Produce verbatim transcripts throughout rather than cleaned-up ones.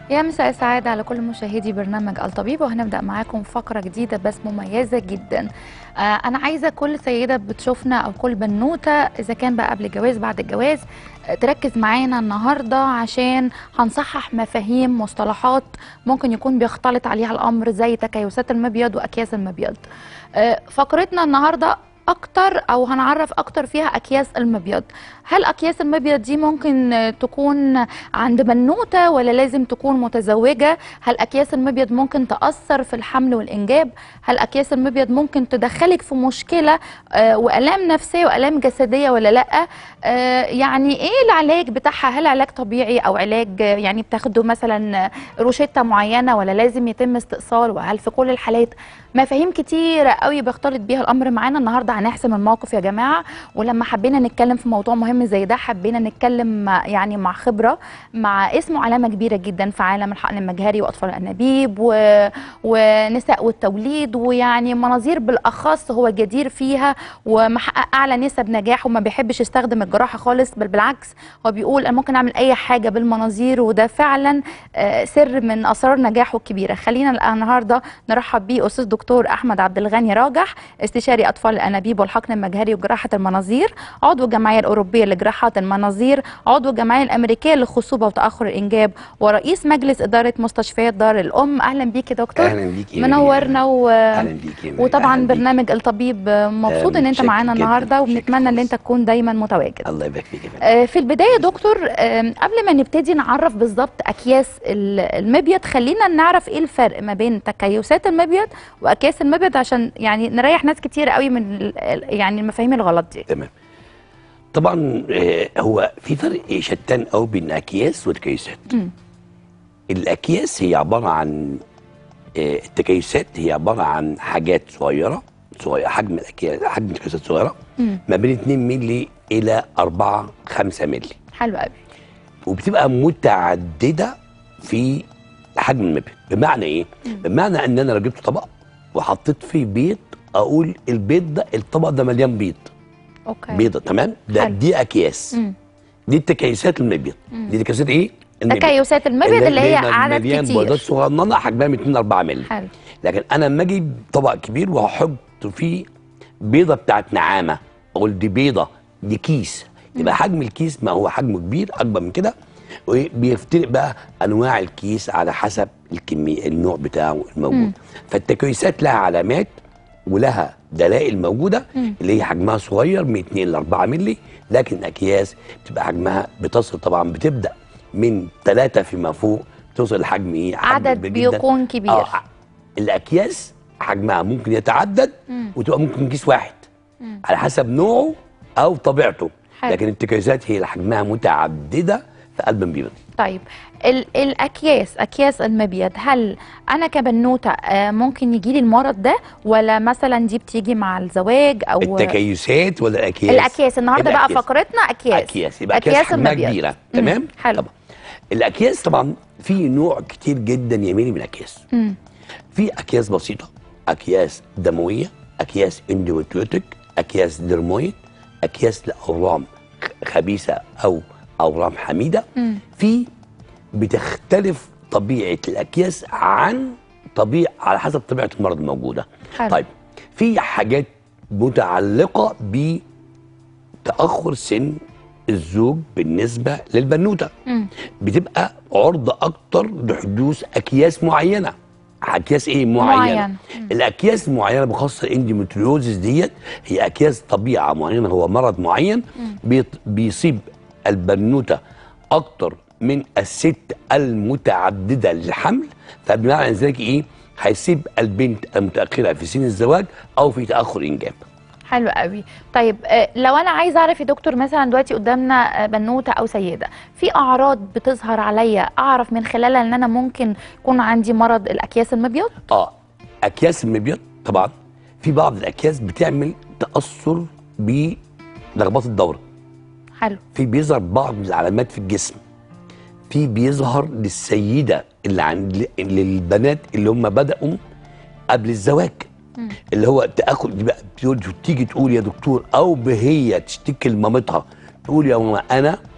يا مساء السعادة على كل مشاهدي برنامج الطبيب، وهنبدأ معاكم فقرة جديدة بس مميزة جدا. آه أنا عايزة كل سيدة بتشوفنا أو كل بنوتة إذا كان بقى قبل الجواز بعد الجواز آه تركز معانا النهاردة، عشان هنصحح مفاهيم مصطلحات ممكن يكون بيختلط عليها الأمر، زي تكيسات المبيض وأكياس المبيض. آه فقرتنا النهاردة اكتر او هنعرف اكتر فيها اكياس المبيض. هل اكياس المبيض دي ممكن تكون عند بنوته ولا لازم تكون متزوجه؟ هل اكياس المبيض ممكن تاثر في الحمل والانجاب؟ هل اكياس المبيض ممكن تدخلك في مشكله آه والام نفسيه والام جسديه ولا لا؟ آه يعني ايه العلاج بتاعها؟ هل علاج طبيعي او علاج يعني بتاخده مثلا روشته معينه ولا لازم يتم استئصال؟ وهل في كل الحالات؟ مفاهيم كتيره قوي بيختلط بيها الامر. معانا النهارده هنحسم الموقف يا جماعه، ولما حبينا نتكلم في موضوع مهم زي ده حبينا نتكلم مع يعني مع خبره، مع اسمه علامه كبيره جدا في عالم الحقن المجهري واطفال الانابيب و... ونساء والتوليد، ويعني مناظير بالاخص هو جدير فيها ومحقق اعلى نسب نجاح، وما بيحبش يستخدم الجراحه خالص، بل بالعكس هو بيقول انا ممكن اعمل اي حاجه بالمناظير، وده فعلا سر من اسرار نجاحه الكبيره. خلينا النهارده نرحب بيه استاذ دكتور احمد عبد الغني راجح، استشاري اطفال الانابيب والحقن المجهري وجراحه المناظير، عضو الجمعيه الاوروبيه لجراحات المناظير، عضو الجمعيه الامريكيه للخصوبه وتاخر الانجاب، ورئيس مجلس اداره مستشفيات دار الام. اهلا بيك يا دكتور. اهلا بيك، منورنا و... اهلا بيك. وطبعا برنامج الطبيب مبسوط ان انت معانا النهارده، وبنتمنى ان انت تكون دايما متواجد. الله يبارك فيك يا فندم. في البدايه يا دكتور، قبل ما نبتدي نعرف بالظبط اكياس المبيض، خلينا نعرف ايه الفرق ما بين تكيسات المبيض واكياس المبيض، عشان يعني نريح ناس كتير قوي من يعني المفاهيم الغلط دي. تمام. طبعا هو في فرق شتان قوي بين اكياس وتكيسات. م. الاكياس هي عباره عن التكيسات هي عباره عن حاجات صغيره صغيره حجم الاكياس حجم التكيسات صغيره م. ما بين اتنين مللي الى أربعة خمسة مللي. حلو قوي. وبتبقى متعدده في حجم المبيض. بمعنى ايه؟ م. بمعنى ان انا لو جبت طبق وحطيت فيه بيض، اقول البيض ده الطبق ده مليان بيض. اوكي. بيضه. تمام. ده حلو. دي اكياس. م. دي التكيسات المبيض. م. دي تكيسات ايه؟ المبيض. تكيسات المبيض اللي, اللي هي عدد مليان كتير، بيضات صغننه حجمها من اتنين ل أربعة مللي. حلو. لكن انا لما اجيب طبق كبير وهحط فيه بيضه بتاعت نعامه، اقول دي بيضه، دي كيس، يبقى حجم الكيس ما هو حجمه كبير اكبر من كده. وبيفترق بقى انواع الكيس على حسب الكميه النوع بتاعه الموجود. م. فالتكيسات لها علامات ولها دلائل موجوده، م. اللي هي حجمها صغير من اتنين ل أربعة مللي. لكن الاكياس بتبقى حجمها بتصل، طبعا بتبدا من ثلاثة فيما فوق، توصل لحجم ايه؟ عدد بيكون كبير. اه الاكياس حجمها ممكن يتعدد، م. وتبقى ممكن كيس واحد، م. على حسب نوعه او طبيعته. حلو. لكن التكيسات هي اللي حجمها متعدده في قلب المبيض. طيب الاكياس اكياس المبيض، هل انا كبنوته ممكن يجي لي المرض ده، ولا مثلا دي بتيجي مع الزواج؟ او التكيسات ولا الاكياس؟ الاكياس النهارده الأكياس. بقى فقرتنا اكياس اكياس يبقى اكياس حجمها كبيره. تمام. حلو. طبعا الاكياس طبعا في نوع كتير جدا يميل من الاكياس. مم. في اكياس بسيطه، اكياس دمويه، اكياس اندوميتريوتيك، اكياس درمويد، اكياس لاورام خبيثه او اورام حميده. مم. في بتختلف طبيعه الاكياس عن طبيعه على حسب طبيعه المرض الموجوده. حلو. طيب في حاجات متعلقه بتاخر سن الزوج بالنسبه للبنوته. مم. بتبقى عرضه اكتر لحدوث اكياس معينه. اكياس ايه معينه؟ معين. الاكياس المعينه بخاصه الاندوميتريوزس ديت هي اكياس طبيعه معينه، هو مرض معين بيصيب البنوته اكتر من الست المتعدده للحمل، فبمعنى ذلك ايه؟ هيصيب البنت المتاخره في سن الزواج او في تاخر انجاب. حلو قوي. طيب لو انا عايزه اعرف يا دكتور، مثلا دلوقتي قدامنا بنوته او سيده في اعراض بتظهر عليا، اعرف من خلالها ان انا ممكن يكون عندي مرض الاكياس المبيض؟ اه اكياس المبيض طبعا في بعض الاكياس بتعمل تاثر بلخبطه الدوره. حلو. في بيظهر بعض من العلامات في الجسم. في بيظهر للسيده اللي عند للبنات اللي هم بداوا قبل الزواج، م. اللي هو تاخد تيجي تقول يا دكتور، او هي تشتكي لمامتها تقول يا ماما انا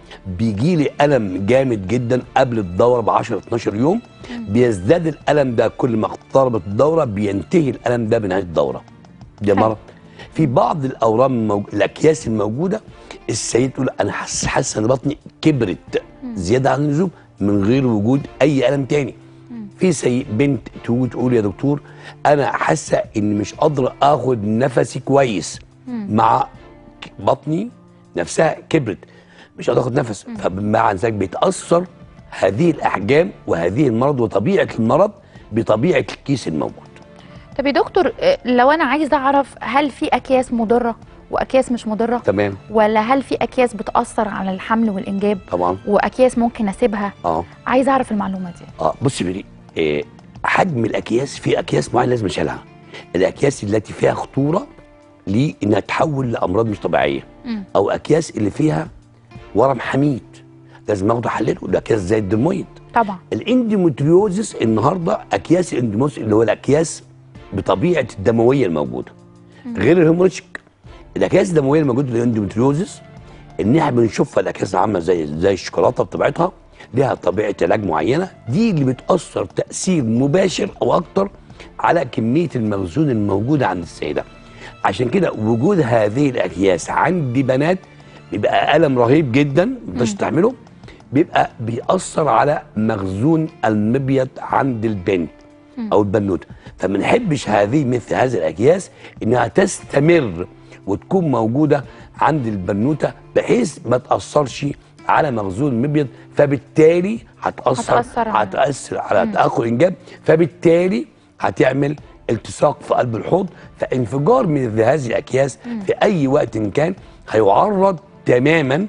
بيجي لي الم جامد جدا قبل الدوره ب عشرة اتناشر يوم، بيزداد الالم ده كل ما اقتربت الدوره، بينتهي الالم ده بنهايه الدوره. ده مرض. في بعض الاورام الموج... الاكياس الموجوده، السيد تقول انا حاسس حاسه ان بطني كبرت زياده عن اللزوم من غير وجود اي الم تاني. في سي بنت تقول تقول يا دكتور انا حاسه اني مش قادره اخد نفسي كويس، مع بطني نفسها كبرت مش قادره اخد نفس، فمع ذلك بيتاثر هذه الاحجام وهذه المرض وطبيعه المرض بطبيعه الكيس الموجود. طب يا دكتور لو انا عايزه اعرف هل في اكياس مضره واكياس مش مضره؟ تمام. ولا هل في اكياس بتاثر على الحمل والانجاب؟ طبعا. واكياس ممكن اسيبها؟ اه عايزه اعرف المعلومه دي. اه بصي بري، إيه حجم الاكياس، في اكياس معينه لازم نشيلها، الاكياس التي فيها خطوره لانها تحول لامراض مش طبيعيه، م. او اكياس اللي فيها ورم حميد لازم اخده احلله، ده اكياس زي الدرمويد. طبعا. الاندومتريوزس النهارده اكياس الاندوموس اللي هو الاكياس بطبيعه الدمويه الموجوده، م. غير الهيموريجيك. الاكياس الدمويه الموجوده للاندومتريوزس ان احنا بنشوفها الاكياس عامله زي زي الشوكولاته بطبيعتها، لها طبيعه علاج معينه، دي اللي بتاثر تاثير مباشر او اكتر على كميه المخزون الموجوده عند السيده. عشان كده وجود هذه الاكياس عند بنات بيبقى الم رهيب جدا ما تقدرش تستحمله، بيبقى بيأثر على مخزون المبيض عند البنت او البنوته، فما نحبش هذه مثل هذه الاكياس انها تستمر وتكون موجوده عند البنوته بحيث ما تاثرش على مخزون المبيض، فبالتالي هتاثر هتاثر على تاخر انجاب، فبالتالي هتعمل التصاق في قلب الحوض، فانفجار من هذه الاكياس في اي وقت كان هيعرض تماما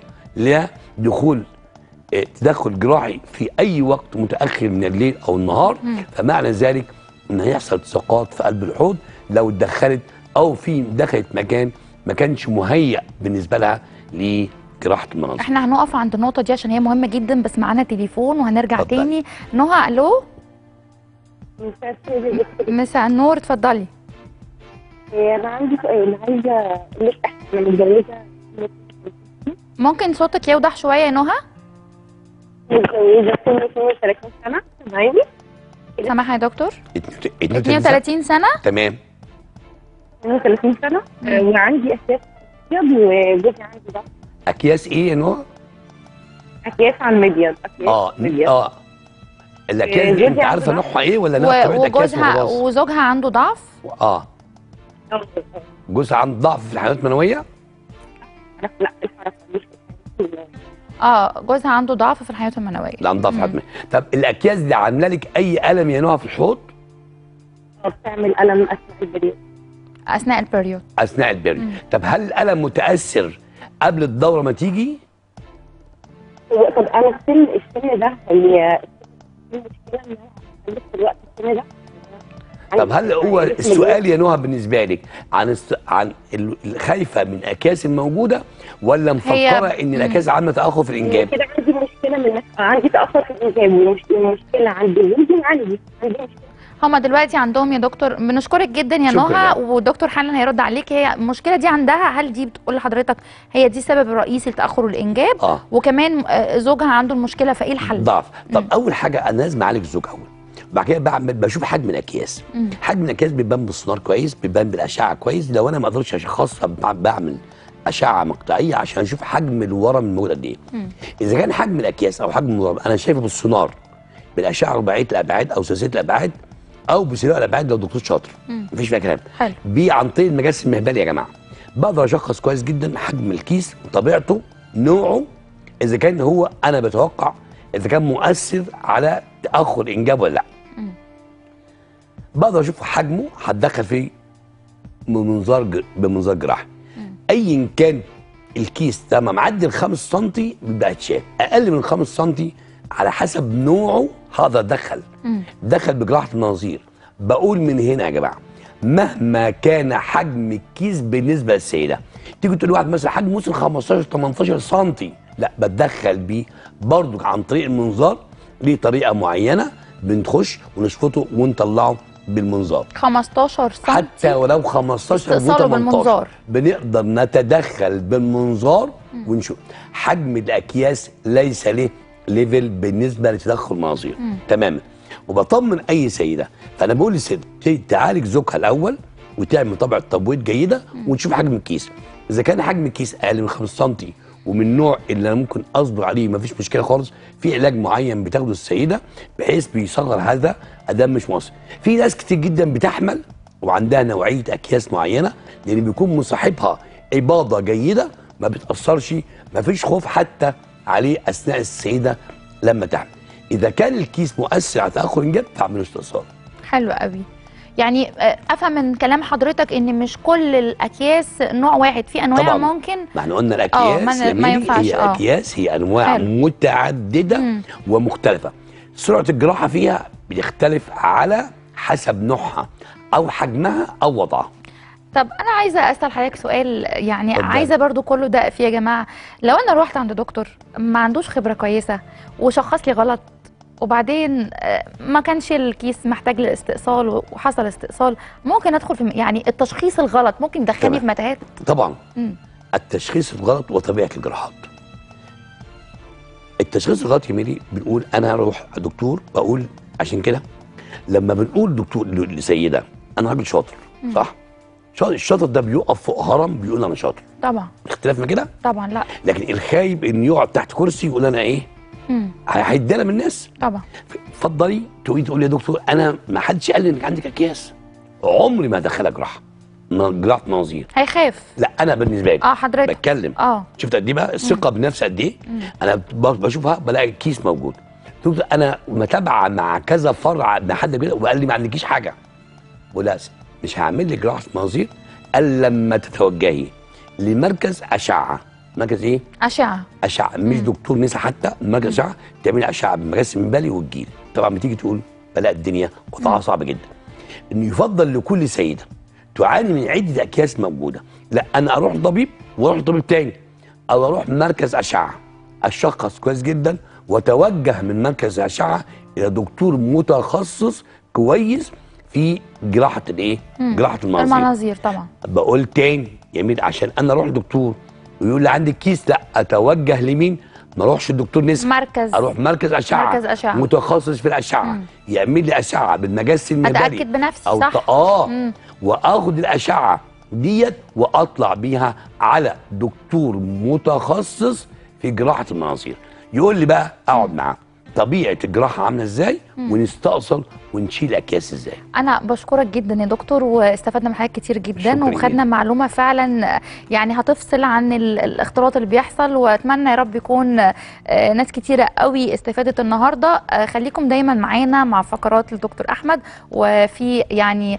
لدخول تدخل جراحي في اي وقت متاخر من الليل او النهار، فمعنى ذلك ان هيحصل التصاقات في قلب الحوض لو اتدخلت او في دخلت مكان ما كانش مهيأ بالنسبه لها لجراحه المناظير. احنا هنقف عند النقطه دي عشان هي مهمه جدا، بس معانا تليفون وهنرجع فضل. تاني. نهى الو. مساء النور، اتفضلي. انا عندي سؤال، عايزه ليه احنا متجوزه؟ ممكن صوتك يوضح شويه يا نهى؟ متجوزه سني اثنين وثلاثين سنه. سامعاني؟ سامحه يا دكتور؟ اثنين وثلاثين سنه؟ تمام. اثنين وثلاثين سنه وعندي اكياس ابيض وجوزي عنده ضغط. اكياس ايه يا نهى؟ اكياس على المبيض. اكياس اه مبيض. اه الاكياس دي انت عارفه نوعها ايه ولا نوع طبيعه الاكياس وجوزها وزوجها عنده ضعف؟ اه جوزها عنده ضعف في الحيوانات المنويه؟ لا اه جوزها عنده ضعف في الحيوانات المنويه. لا عنده ضعف في الحيوانات المنويه. طب الاكياس دي عامله لك اي الم يا نهى في الحوض؟ اه بتعمل الم اثناء البريود. اثناء البريود. اثناء البريود. طب هل الالم متاثر قبل الدوره ما تيجي؟ هو طب انا السن السن ده هي المشكله ان انا في الوقت السن ده. طب هل هو السؤال يا نهى بالنسبه لك عن الس... عن الخايفه من الاكياس الموجوده ولا مفكره ان الاكياس عامله تاخر في الانجاب؟ كده عندي مشكله من عندي تاخر في الانجاب، والمشكله عندي وجودي عندي عندي مشكله. هما دلوقتي عندهم يا دكتور، بنشكرك جدا يا نهى، ودكتور حالا هيرد عليك. هي المشكله دي عندها، هل دي بتقول لحضرتك هي دي السبب الرئيسي لتاخر الانجاب؟ اه وكمان زوجها عنده المشكله، فايه الحل؟ ضعف. طب مم. اول حاجه انا لازم اعالج الزوج اول، بعد كده بعمل بشوف حجم الاكياس. مم. حجم الاكياس بيبان بالسونار كويس، بيبان بالاشعه كويس، لو انا ما قدرتش اشخصها بعمل اشعه مقطعيه عشان اشوف حجم الورم الموجود قد ايه. اذا كان حجم الاكياس او حجم الورم انا شايفه بالسونار بالاشعه رباعيه الابعاد او ثلاثيه الابعاد او بثلاثيه الابعاد لو دكتور شاطر مفيش فيها كلام، حلو، بيه عن طريق المجس المهبلي يا جماعه بقدر اشخص كويس جدا حجم الكيس، طبيعته، نوعه، اذا كان هو انا بتوقع اذا كان مؤثر على تاخر انجاب ولا لا. مم. بقدر اشوف حجمه، هتدخل فيه بمنظار بمنظار جراحي. ايا كان الكيس تمام معدي ال خمسة سنتي بيبقى اتشال، اقل من خمسة سنتي على حسب نوعه هقدر اتدخل. دخل بجراحه المناظير. بقول من هنا يا جماعه مهما كان حجم الكيس بالنسبه للسيده، تيجي تقول لواحد مثلا حجمه وصل خمستاشر تمنتاشر سنتي، لا بتدخل بيه برضو عن طريق المنظار، ليه طريقه معينه بنخش ونشفطه ونطلعه بالمنظار. خمستاشر سنتي حتى ولو خمستاشر و تمنتاشر بالمنظار بنقدر نتدخل بالمنظار ونشوف حجم الاكياس ليس له ليفل بالنسبه لتدخل مناظير تماما. وبطمن اي سيده، فانا بقول للست تعالج زوجها الاول وتعمل طبعه تبويض جيده ونشوف حجم الكيس. اذا كان حجم الكيس اقل من خمسة سنتي ومن النوع اللي انا ممكن اصبر عليه مفيش مشكله خالص، في علاج معين بتاخده السيده بحيث بيصغر هذا ادام مش مؤثر. في ناس كتير جدا بتحمل وعندها نوعيه اكياس معينه لان بيكون مصاحبها اباضه جيده ما بتاثرش، مفيش خوف حتى عليه اثناء السيده لما تحمل. اذا كان الكيس مؤثر على تاخر انجاب فاعملوا استئصال. حلو قوي. يعني افهم من كلام حضرتك ان مش كل الاكياس نوع واحد، في انواع طبعا ممكن. ما احنا قلنا الاكياس ما, ما ينفعش هي أوه. اكياس هي انواع حلو. متعدده مم. ومختلفه. سرعه الجراحه فيها بتختلف على حسب نوعها او حجمها او وضعها. طب انا عايزه اسال حضرتك سؤال، يعني طبعا. عايزه برضو كله ده في يا جماعه، لو انا رحت عند دكتور ما عندوش خبره كويسه وشخص لي غلط وبعدين ما كانش الكيس محتاج لاستئصال وحصل استئصال، ممكن ادخل في يعني التشخيص الغلط ممكن يدخلني في متاهات؟ طبعا. مم. التشخيص الغلط وطبيعه الجراحات. التشخيص الغلط يا ميري بنقول انا هروح دكتور، بقول عشان كده لما بنقول دكتور لسيده انا راجل شاطر مم. صح؟ الشاطر ده بيقف فوق هرم بيقول انا شاطر. طبعا. اختلاف من كده؟ طبعا لا. لكن الخايب انه يقعد تحت كرسي يقول انا ايه؟ هيتدلى من الناس. طبعا. اتفضلي تقولي تقولي يا دكتور انا ما حدش قال لي انك عندك اكياس، عمري ما هدخلك جراحه جراحه مناظير. هيخاف. لا انا بالنسبه لي اه حضرتك بتكلم اه شفت قد ايه بقى الثقه بنفسي قد ايه؟ انا بشوفها بلاقي الكيس موجود. دكتور انا متابعه مع كذا فرع ابن حد كده وقال لي ما عندكيش حاجه. ولا مش هعمل لك جراحه مناظير الا لما تتوجهي لمركز اشعه. مركز ايه؟ اشعه. اشعه مش مم. دكتور نسا، حتى مركز اشعه تعملي اشعه بمجس من بالي وتجيلي. طبعا بتيجي تقول بلاقي الدنيا وضعها صعب جدا. انه يفضل لكل سيده تعاني من عده اكياس موجوده، لا انا اروح طبيب واروح طبيب تاني او اروح مركز اشعه اشخص كويس جدا واتوجه من مركز اشعه الى دكتور متخصص كويس في جراحه الايه؟ جراحه المناظير. المناظير طبعا. بقول تاني يا مير عشان انا اروح لدكتور ويقول لي عندك كيس، لا اتوجه لمين؟ ما اروحش الدكتور نسا، مركز اروح مركز اشعه مركز اشعه متخصص في الاشعه يعمل لي اشعه بالمجس المبالي اتاكد بنفسي أو صح؟ اه مم. واخد الاشعه ديت واطلع بيها على دكتور متخصص في جراحه المناظير يقول لي بقى اقعد معاه طبيعه الجراحه عامله ازاي ونستأصل ونشيل اكياس ازاي. انا بشكرك جدا يا دكتور واستفدنا من حاجات كتير جدا وخدنا معلومه فعلا يعني هتفصل عن الاختلاط اللي بيحصل، واتمنى يا رب يكون ناس كتيره قوي استفادت النهارده. خليكم دايما معانا مع فقرات للدكتور احمد، وفي يعني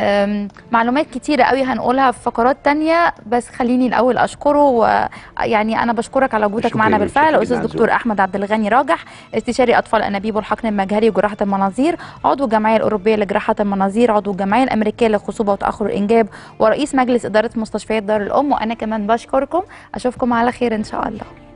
معلومات كتيره قوي هنقولها في فقرات تانية، بس خليني الاول اشكره. ويعني انا بشكرك على وجودك معنا بالفعل استاذ دكتور احمد عبد الغني راجح، استشاري اطفال انابيب والحقن المجهري وجراحه المناظير، عضو الجمعيه الاوروبيه لجراحه المناظير، عضو الجمعيه الامريكيه للخصوبه وتاخر الانجاب، ورئيس مجلس اداره مستشفيات دار الام. وانا كمان بشكركم، اشوفكم على خير ان شاء الله.